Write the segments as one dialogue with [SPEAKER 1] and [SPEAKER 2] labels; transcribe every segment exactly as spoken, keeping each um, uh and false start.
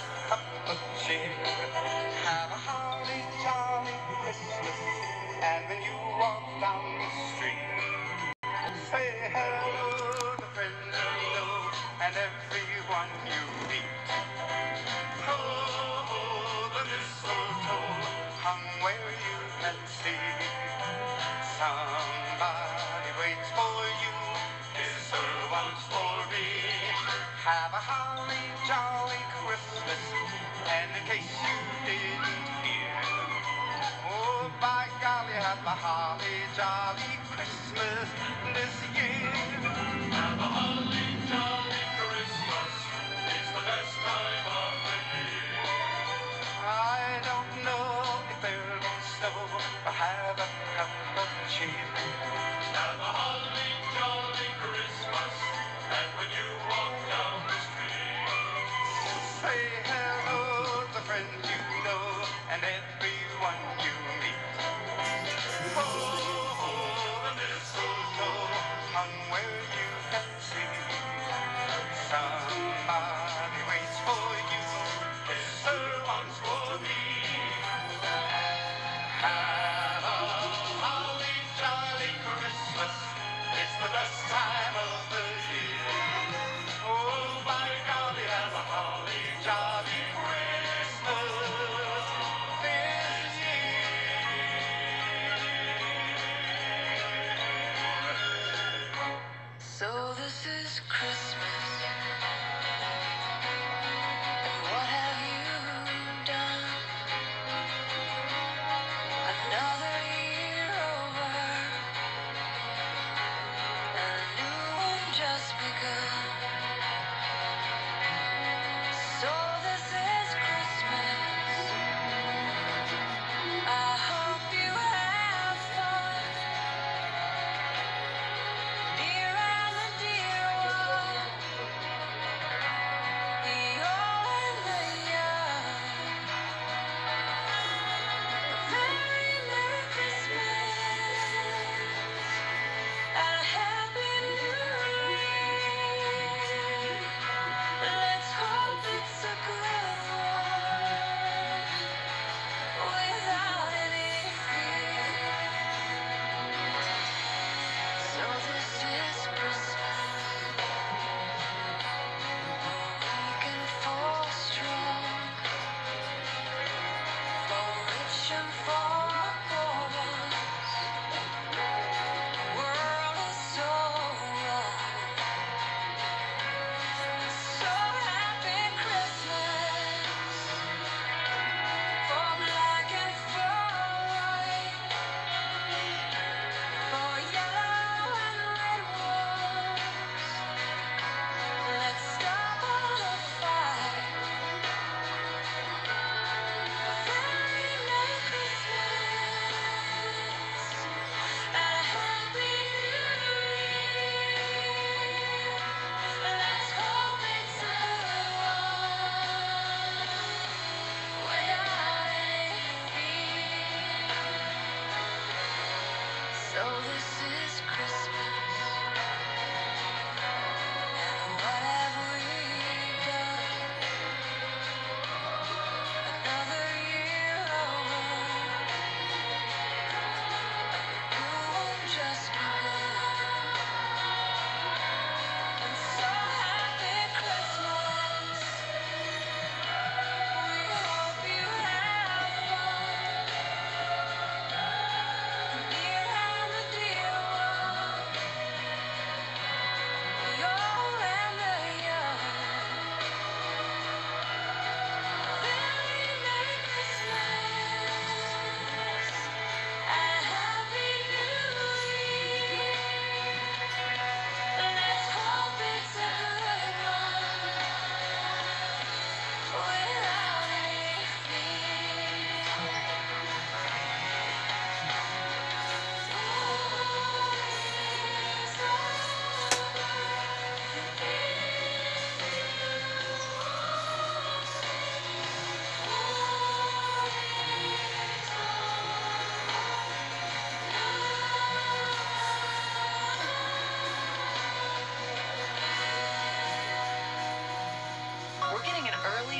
[SPEAKER 1] cup of cheer. Have a holly jolly Christmas, and when you walk down the street, say hello to friends you know and everyone you meet. Oh, the mistletoe hung where you can see. Somebody waits for you, this one's for me. Have a holly jolly Christmas, and in case you didn't hear, oh, by golly, have a holly jolly Christmas this year. Have a holly jolly Christmas, it's the best time of the year. I don't know if there'll be snow, but have a cup of cheer. Have a holly jolly Christmas, and when you walk down the street, say hello to friends you know and everyone you meet. Oh, the mistletoe hung where you can see. Somebody waits for you, this one's for me. Have a holly jolly Christmas, it's the best time of the year. Oh, by golly, have a holly jolly Christmas.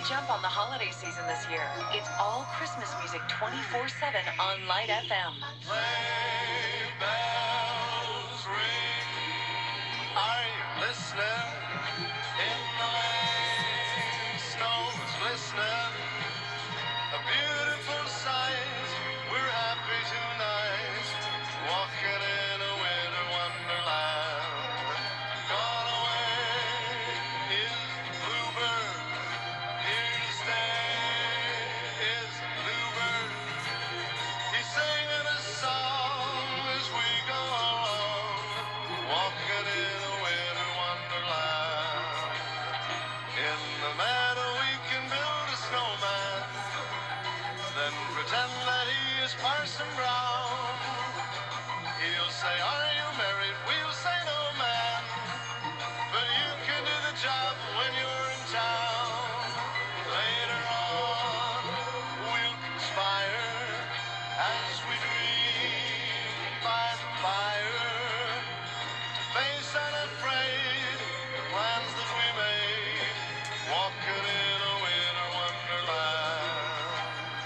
[SPEAKER 2] jump on the holiday season this year. It's all Christmas music twenty-four seven on Lite F M.
[SPEAKER 1] Sleigh bells ring. Are you listening? In the lane, snow is glistening. A beautiful sight. We're happy tonight, walking in a winter wonderland. Gone away is the bluebird. Here to stay is the bluebird. He's singing a song as we go along, walking in a winter wonderland. In the meadow we can build a snowman, then pretend that he is Parson Brown. He'll say, are you married? We'll say, no, man, but you can do the job when you're in town. Later on, we'll conspire as we dream by the fire, to face unafraid the plans that we made, walking in a winter wonderland.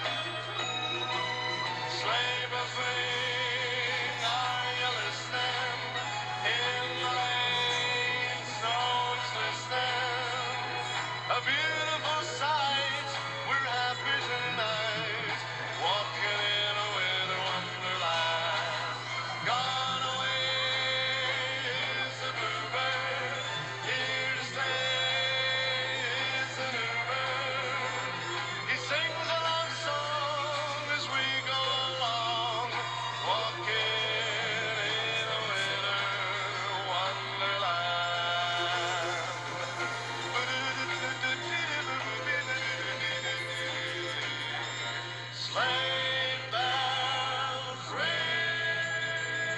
[SPEAKER 1] Sleigh bells ring, are you listening? In the lane, snow is glistening. A beautiful sight, we're happy tonight, walking in a winter wonderland. Gone away is the bluebird, here to stay is the new bird. He sings a love song as we go along, walking in a winter wonderland. Sleigh bells ring.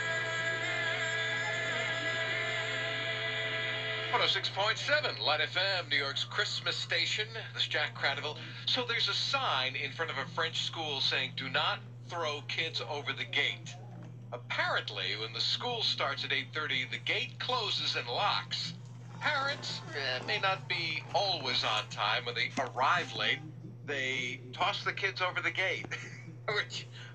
[SPEAKER 3] one oh six point seven, Lite F M, New York's Christmas station. This is Jack Crandeville. So there's a sign in front of a French school saying, do not throw kids over the gate. Apparently, when the school starts at eight thirty, the gate closes and locks. Parents eh, may not be always on time. When they arrive late, they toss the kids over the gate, which